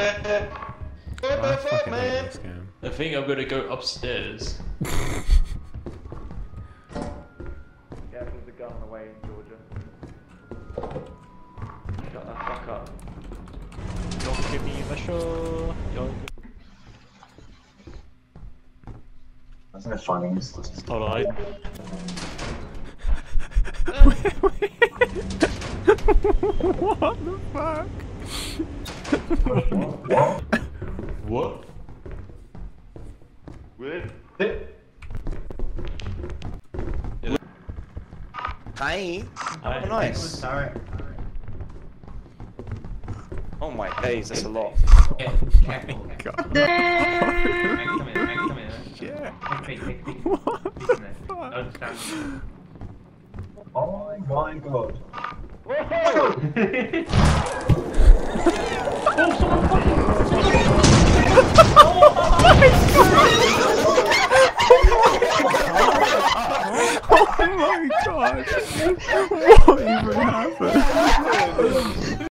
I fucking hate this game. I think I'm gonna go upstairs. Careful with the gun on the way in, Georgia. Shut the fuck up. Don't give me the show. That's no funny. Alright. What the fuck? What? Weird. Hi. Hi. Oh, nice. Oh my days, that's a lot. God. Yeah. Oh my god. Oh my god! What even happened?